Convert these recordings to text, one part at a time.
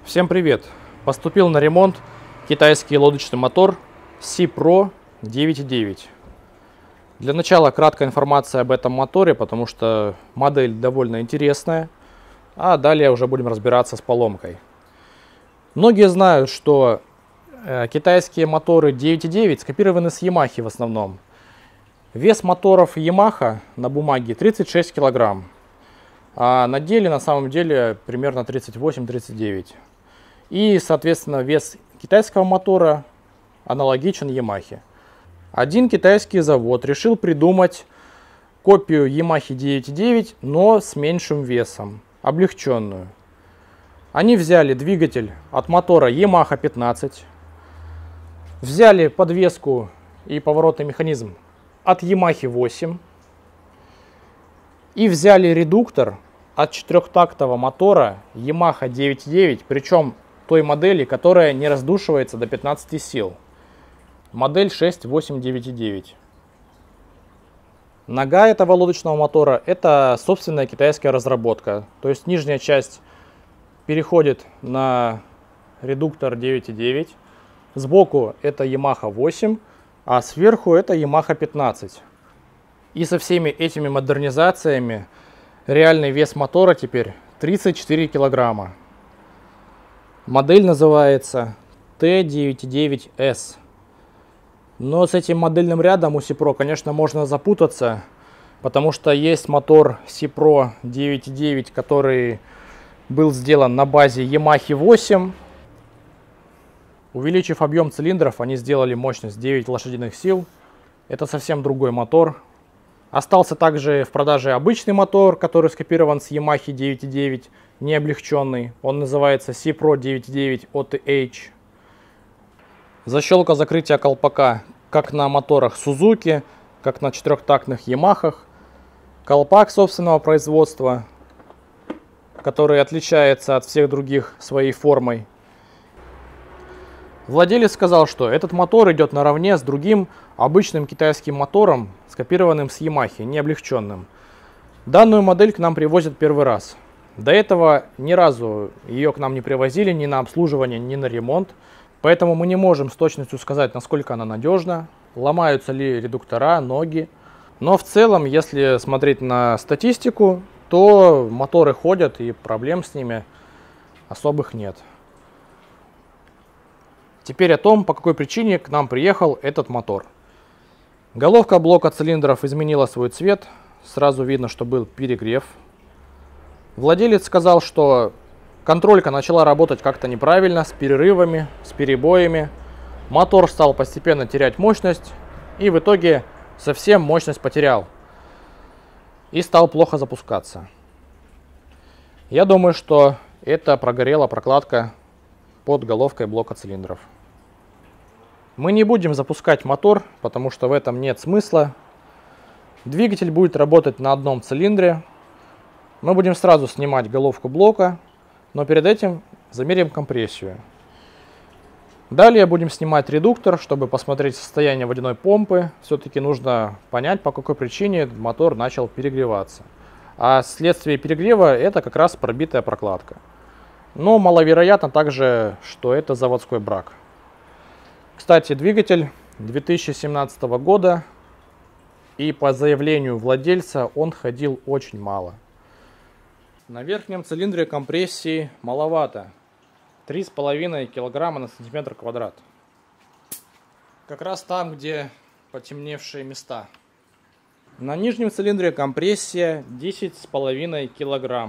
Всем привет! Поступил на ремонт китайский лодочный мотор Си-Про 9.9. Для начала краткая информация об этом моторе, потому что модель довольно интересная, а далее уже будем разбираться с поломкой. Многие знают, что китайские моторы 9.9 скопированы с Yamaha в основном. Вес моторов Yamaha на бумаге 36 килограмм, а на деле на самом деле примерно 38-39. И, соответственно, вес китайского мотора аналогичен Yamaha. Один китайский завод решил придумать копию Yamaha 9.9, но с меньшим весом, облегченную. Они взяли двигатель от мотора Yamaha 15, взяли подвеску и поворотный механизм от Yamaha 8 и взяли редуктор от четырехтактного мотора Yamaha 9.9, причем той модели, которая не раздушивается до 15 сил. Модель 6.899. Нога этого лодочного мотора — это собственная китайская разработка. То есть нижняя часть переходит на редуктор 9.9. Сбоку это Yamaha 8, а сверху это Yamaha 15. И со всеми этими модернизациями реальный вес мотора теперь 34 килограмма. Модель называется T99S. Но с этим модельным рядом у Си-Про, конечно, можно запутаться, потому что есть мотор Си-Про 9.9, который был сделан на базе Yamaha 8. Увеличив объем цилиндров, они сделали мощность 9 лошадиных сил. Это совсем другой мотор. Остался также в продаже обычный мотор, который скопирован с Yamaha 9.9, не облегченный. Он называется Си-Про 9.9 OTH. Защелка закрытия колпака как на моторах Suzuki, как на четырехтактных Yamaha. Колпак собственного производства, который отличается от всех других своей формой. Владелец сказал, что этот мотор идет наравне с другим обычным китайским мотором, скопированным с Yamaha, не облегченным. Данную модель к нам привозят первый раз. До этого ни разу ее к нам не привозили ни на обслуживание, ни на ремонт. Поэтому мы не можем с точностью сказать, насколько она надежна, ломаются ли редуктора, ноги. Но в целом, если смотреть на статистику, то моторы ходят и проблем с ними особых нет. Теперь о том, по какой причине к нам приехал этот мотор. Головка блока цилиндров изменила свой цвет. Сразу видно, что был перегрев. Владелец сказал, что контролька начала работать как-то неправильно, с перерывами, с перебоями. Мотор стал постепенно терять мощность и в итоге совсем мощность потерял. И стал плохо запускаться. Я думаю, что это прогорела прокладка под головкой блока цилиндров. Мы не будем запускать мотор, потому что в этом нет смысла. Двигатель будет работать на одном цилиндре. Мы будем сразу снимать головку блока, но перед этим замерим компрессию. Далее будем снимать редуктор, чтобы посмотреть состояние водяной помпы. Все-таки нужно понять, по какой причине мотор начал перегреваться. А следствие перегрева — это как раз пробитая прокладка. Но маловероятно также, что это заводской брак. Кстати, двигатель 2017 года, и по заявлению владельца он ходил очень мало. На верхнем цилиндре компрессии маловато. 3,5 кг на сантиметр квадрат. Как раз там, где потемневшие места. На нижнем цилиндре компрессия 10,5 кг.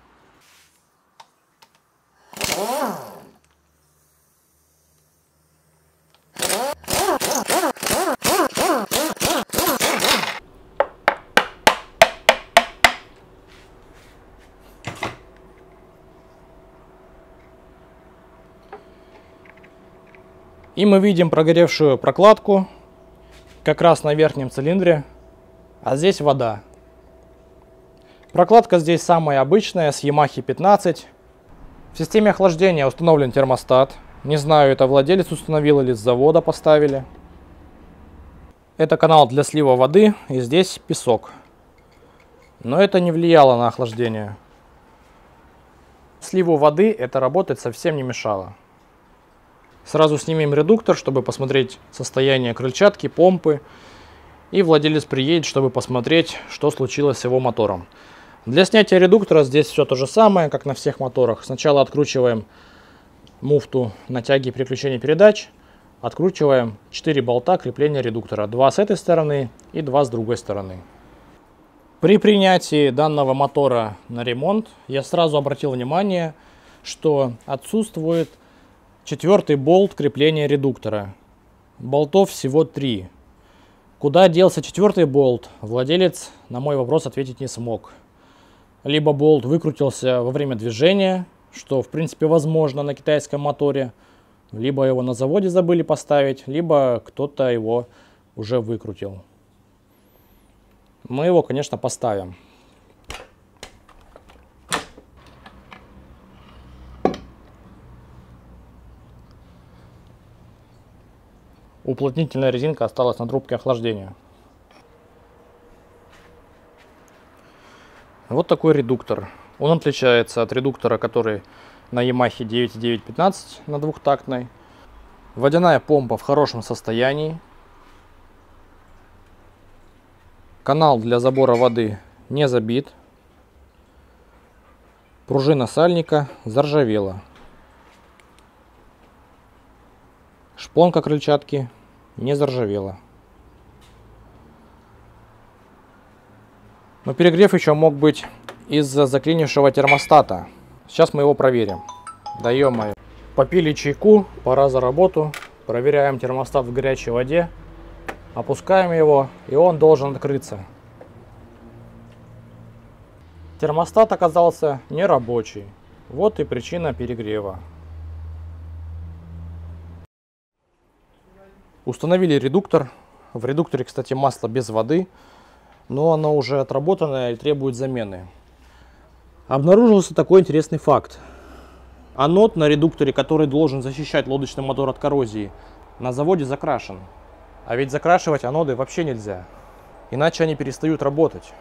И мы видим прогоревшую прокладку как раз на верхнем цилиндре, а здесь вода. Прокладка здесь самая обычная, с Yamaha 15. В системе охлаждения установлен термостат. Не знаю, это владелец установил или с завода поставили. Это канал для слива воды, и здесь песок. Но это не влияло на охлаждение. Сливу воды это работать совсем не мешало. Сразу снимем редуктор, чтобы посмотреть состояние крыльчатки, помпы. И владелец приедет, чтобы посмотреть, что случилось с его мотором. Для снятия редуктора здесь все то же самое, как на всех моторах. Сначала откручиваем муфту на тяге переключения передач. Откручиваем 4 болта крепления редуктора. 2 с этой стороны и 2 с другой стороны. При принятии данного мотора на ремонт я сразу обратил внимание, что отсутствует 4-й болт крепления редуктора. Болтов всего 3. Куда делся 4-й болт, владелец на мой вопрос ответить не смог. Либо болт выкрутился во время движения, что в принципе возможно на китайском моторе, либо его на заводе забыли поставить, либо кто-то его уже выкрутил. Мы его, конечно, поставим. Уплотнительная резинка осталась на трубке охлаждения. Вот такой редуктор. Он отличается от редуктора, который на Yamaha 9915 на двухтактной. Водяная помпа в хорошем состоянии. Канал для забора воды не забит. Пружина сальника заржавела. Шпонка крыльчатки не заржавела. Но перегрев еще мог быть из-за заклинившего термостата. Сейчас мы его проверим. Даем. Попили чайку, пора за работу. Проверяем термостат в горячей воде. Опускаем его, и он должен открыться. Термостат оказался нерабочий. Вот и причина перегрева. Установили редуктор. В редукторе, кстати, масло без воды, но оно уже отработанное и требует замены. Обнаружился такой интересный факт. Анод на редукторе, который должен защищать лодочный мотор от коррозии, на заводе закрашен. А ведь закрашивать аноды вообще нельзя, иначе они перестают работать.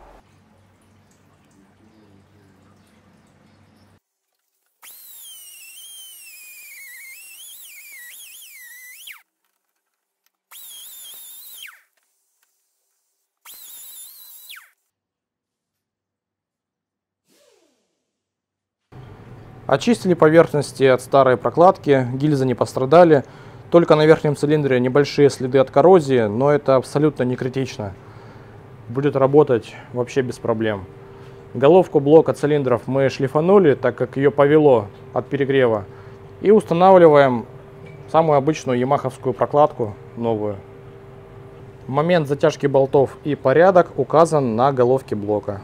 Очистили поверхности от старой прокладки, гильзы не пострадали. Только на верхнем цилиндре небольшие следы от коррозии, но это абсолютно не критично. Будет работать вообще без проблем. Головку блока цилиндров мы шлифанули, так как ее повело от перегрева. И устанавливаем самую обычную ямаховскую прокладку, новую. Момент затяжки болтов и порядок указан на головке блока.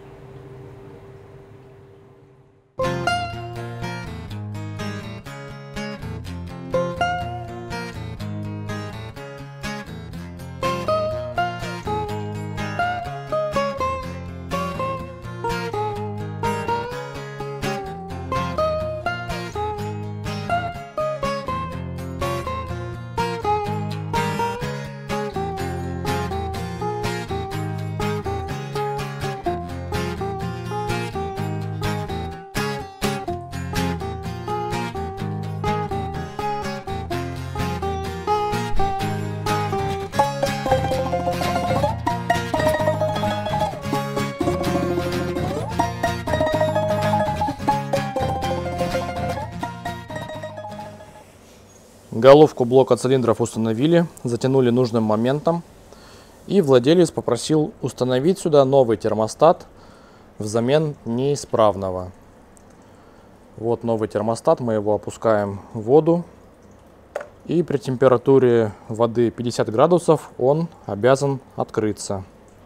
Головку блока цилиндров установили, затянули нужным моментом. И владелец попросил установить сюда новый термостат взамен неисправного. Вот новый термостат, мы его опускаем в воду. И при температуре воды 50 градусов он обязан открыться.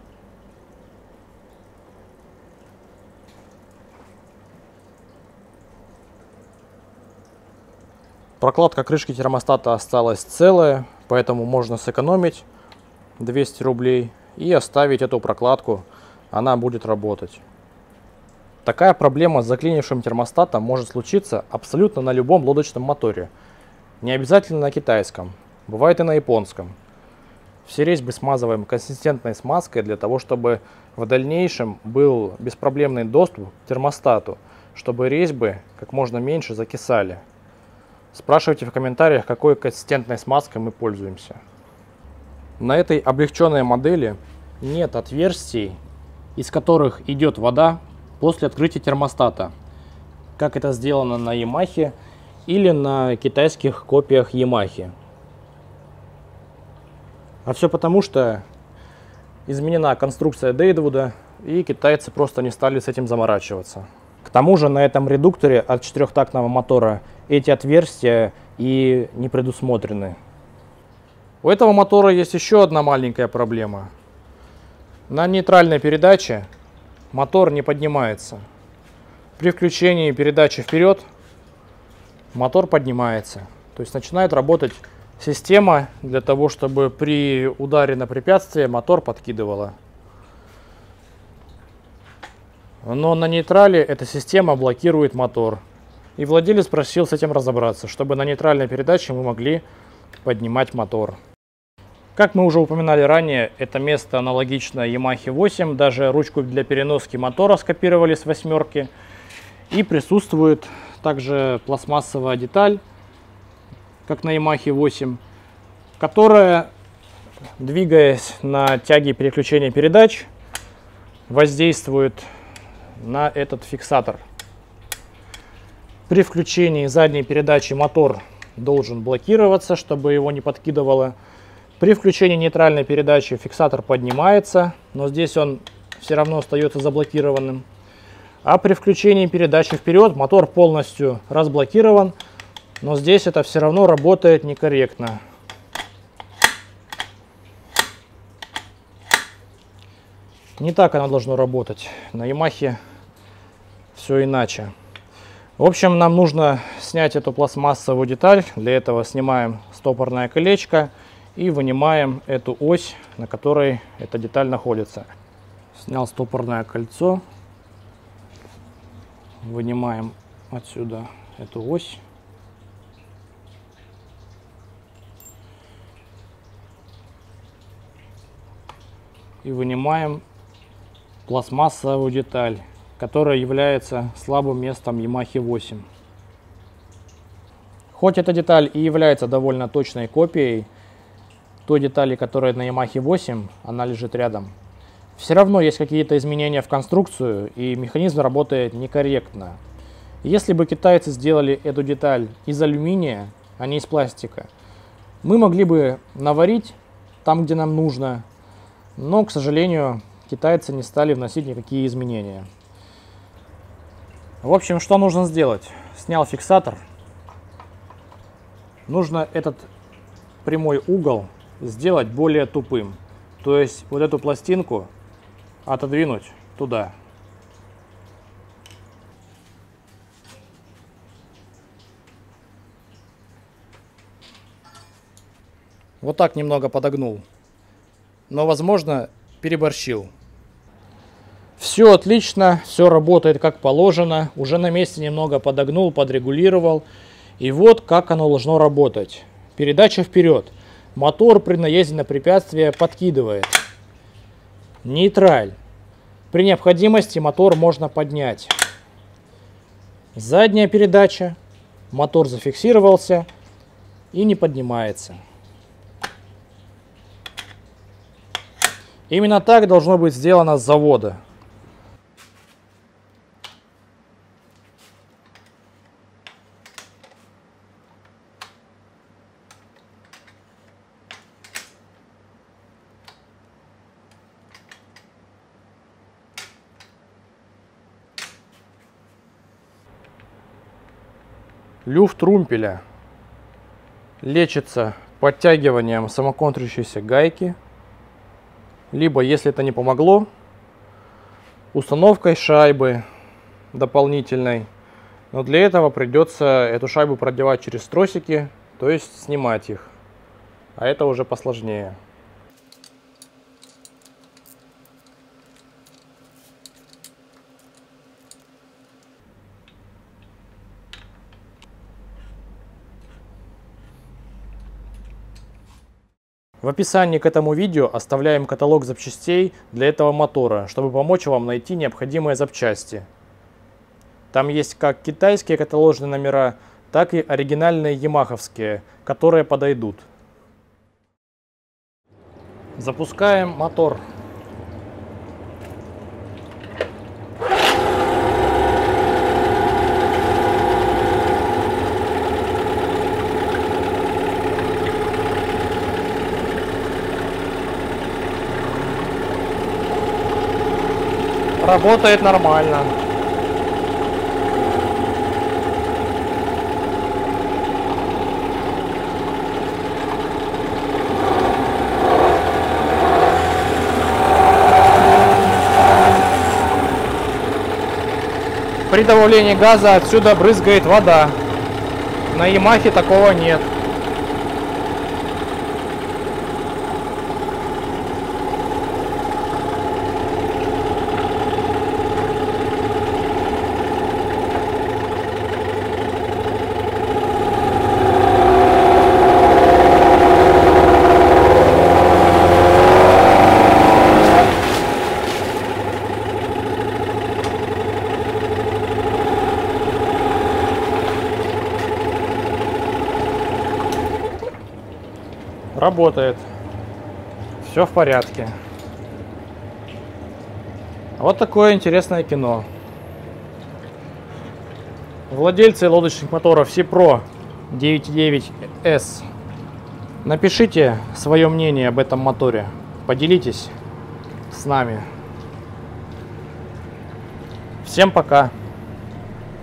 Прокладка крышки термостата осталась целая, поэтому можно сэкономить 200 рублей и оставить эту прокладку, она будет работать. Такая проблема с заклинившим термостатом может случиться абсолютно на любом лодочном моторе. Не обязательно на китайском, бывает и на японском. Все резьбы смазываем консистентной смазкой для того, чтобы в дальнейшем был беспроблемный доступ к термостату. чтобы резьбы как можно меньше закисали. Спрашивайте в комментариях, какой консистентной смазкой мы пользуемся. На этой облегченной модели нет отверстий, из которых идет вода после открытия термостата, как это сделано на Yamaha или на китайских копиях Yamaha. А все потому, что изменена конструкция Дейдвуда, и китайцы просто не стали с этим заморачиваться. К тому же на этом редукторе от четырехтактного мотора эти отверстия и не предусмотрены. У этого мотора есть еще одна маленькая проблема. На нейтральной передаче мотор не поднимается. При включении передачи вперед мотор поднимается. То есть начинает работать система для того, чтобы при ударе на препятствие мотор подкидывала. Но на нейтрале эта система блокирует мотор. И владелец просил с этим разобраться, чтобы на нейтральной передаче мы могли поднимать мотор. Как мы уже упоминали ранее, это место аналогично Yamaha 8. Даже ручку для переноски мотора скопировали с восьмерки. И присутствует также пластмассовая деталь, как на Yamaha 8, которая, двигаясь на тяге переключения передач, воздействует на этот фиксатор. При включении задней передачи мотор должен блокироваться, чтобы его не подкидывало. При включении нейтральной передачи фиксатор поднимается, но здесь он все равно остается заблокированным. А при включении передачи вперед мотор полностью разблокирован, но здесь это все равно работает некорректно. Не так оно должно работать. На Yamaha все иначе. В общем, нам нужно снять эту пластмассовую деталь. Для этого снимаем стопорное колечко и вынимаем эту ось, на которой эта деталь находится. Снял стопорное кольцо. Вынимаем отсюда эту ось. И вынимаем пластмассовую деталь, которая является слабым местом Yamaha 8. Хоть эта деталь и является довольно точной копией той детали, которая на Yamaha 8, она лежит рядом. Все равно есть какие-то изменения в конструкцию, и механизм работает некорректно. Если бы китайцы сделали эту деталь из алюминия, а не из пластика, мы могли бы наварить там, где нам нужно, но, к сожалению, китайцы не стали вносить никакие изменения. В общем, что нужно сделать? Снял фиксатор. Нужно этот прямой угол сделать более тупым. То есть вот эту пластинку отодвинуть туда. Вот так немного подогнул. Но, возможно, переборщил. Все отлично, все работает как положено. Уже на месте немного подогнул, подрегулировал. И вот как оно должно работать. Передача вперед. Мотор при наезде на препятствие подкидывает. Нейтраль. При необходимости мотор можно поднять. Задняя передача. Мотор зафиксировался и не поднимается. Именно так должно быть сделано с завода. Люфт румпеля лечится подтягиванием самоконтрящейся гайки, либо, если это не помогло, установкой шайбы дополнительной. Но для этого придется эту шайбу продевать через тросики, то есть снимать их. А это уже посложнее. В описании к этому видео оставляем каталог запчастей для этого мотора, чтобы помочь вам найти необходимые запчасти. Там есть как китайские каталожные номера, так и оригинальные ямаховские, которые подойдут. Запускаем мотор. Работает нормально. При добавлении газа отсюда брызгает вода. На Ямахе такого нет. Работает. Все в порядке. Вот такое интересное кино. Владельцы лодочных моторов Сипро 9.9S, напишите свое мнение об этом моторе. Поделитесь с нами. Всем пока.